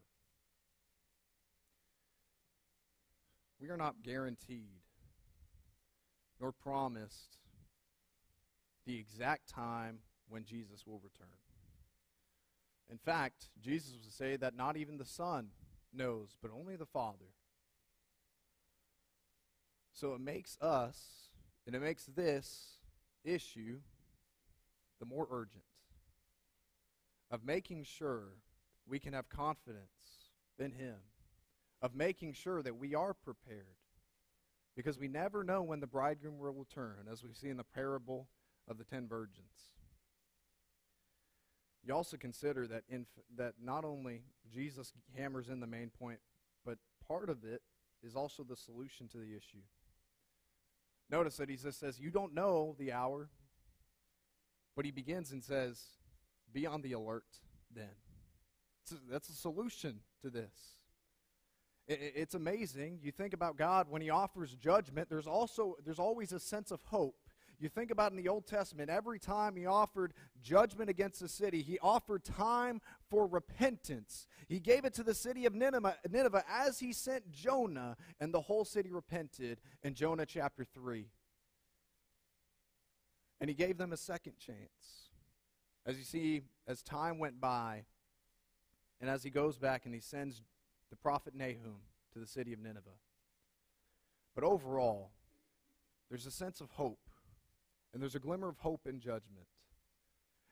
We are not guaranteed nor promised the exact time when Jesus will return. In fact, Jesus would say that not even the Son knows, but only the Father. So it makes us, and it makes this issue the more urgent of making sure we can have confidence in Him, of making sure that we are prepared, because we never know when the bridegroom will return, as we see in the parable of the 10 virgins. You also consider that that not only Jesus hammers in the main point, but part of it is also the solution to the issue. Notice that he just says, you don't know the hour, but he begins and says, be on the alert then. That's a solution to this. It's amazing. You think about God, when he offers judgment, there's always a sense of hope. You think about in the Old Testament, every time he offered judgment against the city, he offered time for repentance. He gave it to the city of Nineveh as he sent Jonah, and the whole city repented in Jonah chapter 3. And he gave them a second chance. As you see, as time went by, and as he goes back and he sends the prophet Nahum to the city of Nineveh. But overall, there's a sense of hope. And there's a glimmer of hope in judgment.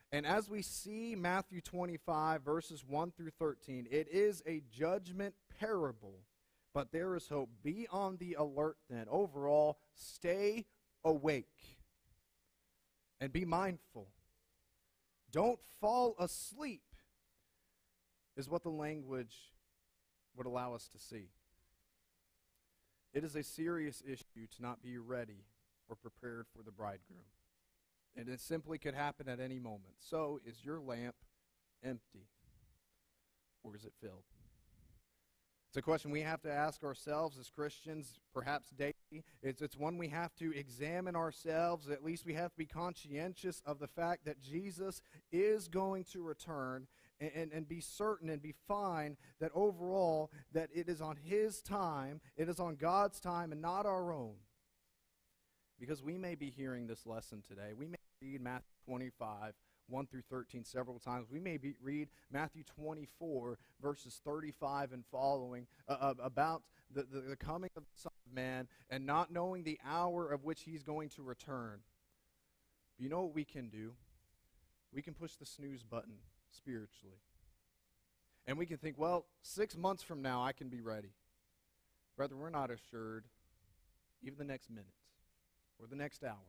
And as we see Matthew 25, verses 1 through 13, it is a judgment parable, but there is hope. Be on the alert then. Overall, stay awake and be mindful. Don't fall asleep, is what the language would allow us to see. It is a serious issue to not be ready or prepared for the bridegroom. And it simply could happen at any moment. So, is your lamp empty, or is it filled? It's a question we have to ask ourselves as Christians, perhaps daily. It's one we have to examine ourselves. At least we have to be conscientious of the fact that Jesus is going to return, and be certain and be fine that overall that it is on His time, it is on God's time and not our own. Because we may be hearing this lesson today. We may read Matthew 25, 1 through 13 several times. We may read Matthew 24, verses 35 and following, about the coming of the Son of Man and not knowing the hour of which He's going to return. But you know what we can do? We can push the snooze button spiritually. And we can think, well, 6 months from now I can be ready. Brother, we're not assured even the next minute or the next hour.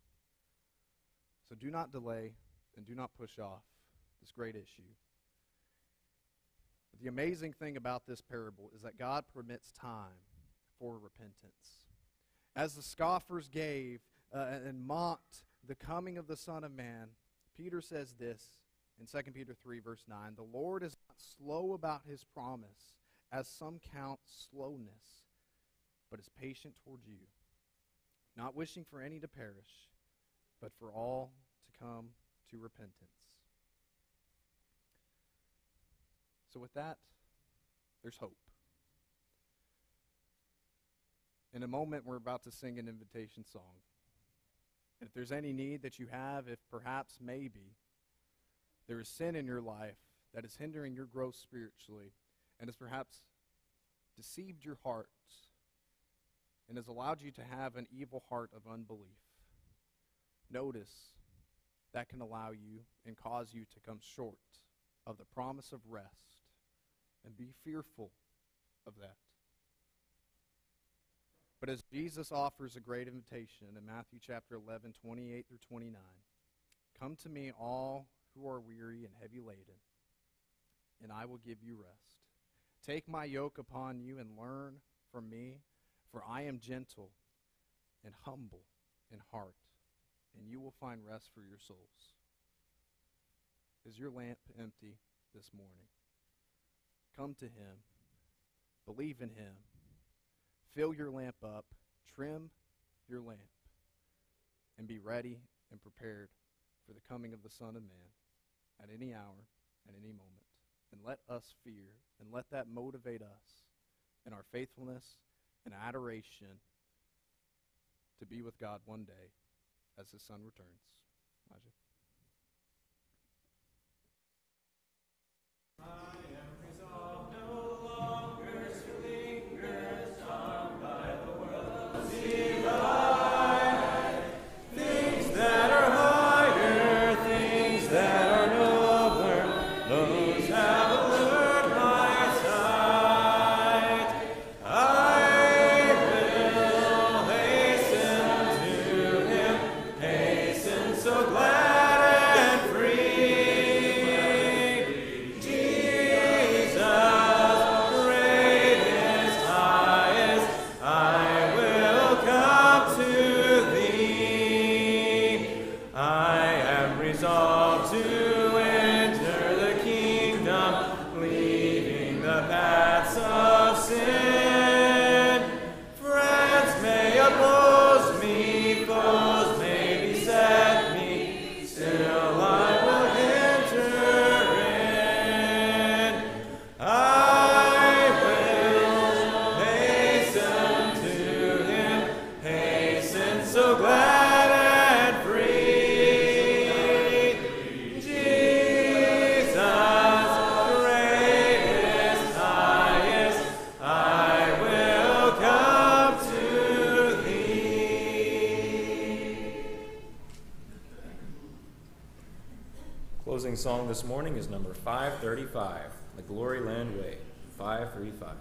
So do not delay and do not push off this great issue. But the amazing thing about this parable is that God permits time for repentance. As the scoffers gave and mocked the coming of the Son of Man, Peter says this in 2 Peter 3, verse 9, "The Lord is not slow about His promise, as some count slowness, but is patient toward you, not wishing for any to perish, but for all to come to repentance." So with that, there's hope. In a moment, we're about to sing an invitation song. If there's any need that you have, if perhaps maybe there is sin in your life that is hindering your growth spiritually and has perhaps deceived your hearts and has allowed you to have an evil heart of unbelief, notice that can allow you and cause you to come short of the promise of rest, and be fearful of that. But as Jesus offers a great invitation in Matthew chapter 11, 28 through 29, "Come to me, all who are weary and heavy laden, and I will give you rest. Take my yoke upon you and learn from me, for I am gentle and humble in heart, and you will find rest for your souls." Is your lamp empty this morning? Come to Him. Believe in Him. Fill your lamp up. Trim your lamp. And be ready and prepared for the coming of the Son of Man at any hour, at any moment. And let us fear, and let that motivate us in our faithfulness and adoration to be with God one day as His Son returns. Elijah. Jesus, great is thy song this morning is number 535, The Glory Land Way, 535.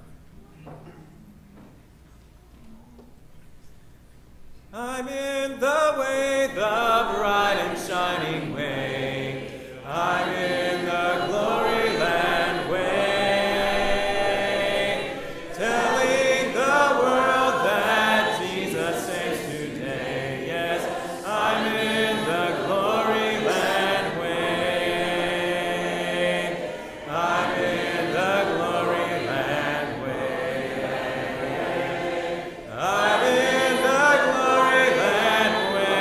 I'm in the way, the bright and shining way. I'm in the glory land way, telling the world that Jesus saves today. Yes, I'm in the glory land way. I'm in the glory land way. I'm in the glory land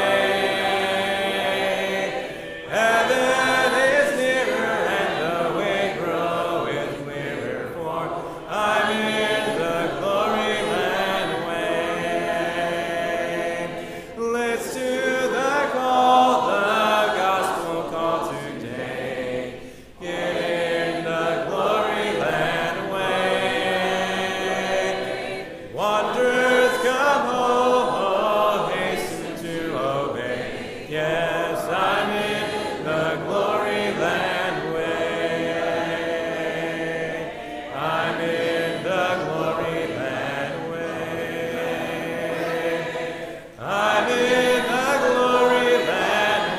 way. Heaven is nearer and the way groweth clearer, for I'm in the glory land way. Listen to the call, the gospel call today. Get in the glory land way. Wanderers come home, hasten to obey. Yes, I'm in the glory land way. I'm in the glory land way. I'm in the glory land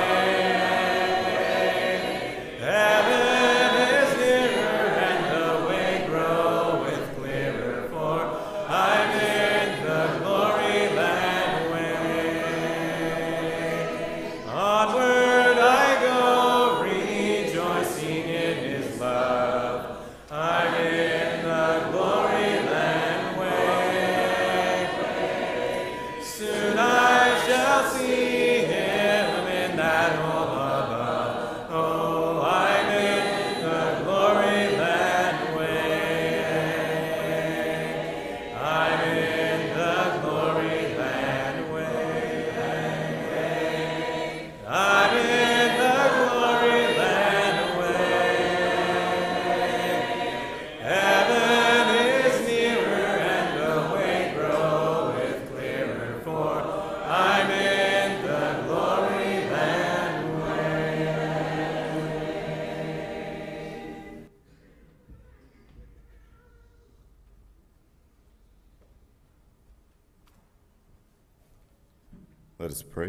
way. Heaven is nearer and the way groweth clearer, for I'm in the glory land way. Onward I go, rejoicing in his love. I'm in the glory land way. Soon I shall see him in that home above. Oh, I'm in the glory land way. I'm in the glory land way. I'm in the glory land way. Heaven is nearer and the way groweth clearer, for I'm in the glory land way. Let us pray.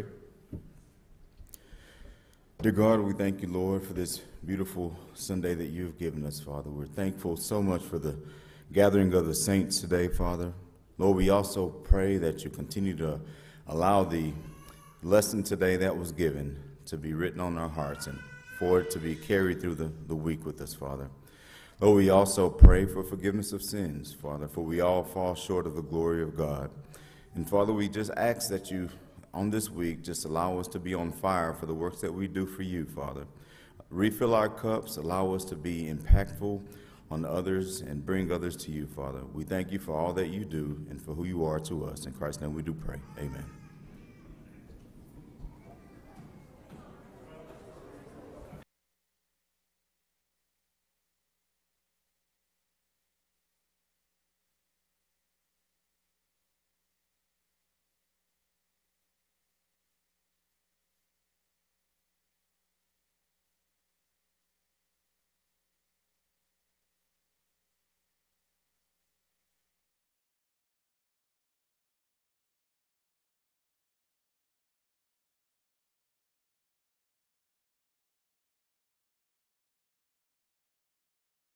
Dear God, we thank you, Lord, for this beautiful Sunday that you have given us, Father. We're thankful so much for the gathering of the saints today, Father. Lord, we also pray that you continue to allow the lesson today that was given to be written on our hearts and for it to be carried through the week with us, Father. Lord, we also pray for forgiveness of sins, Father, for we all fall short of the glory of God. And Father, we just ask that you, on this week, just allow us to be on fire for the works that we do for you, Father. Refill our cups, allow us to be impactful on others and bring others to you, Father. We thank you for all that you do and for who you are to us. In Christ's name we do pray. Amen.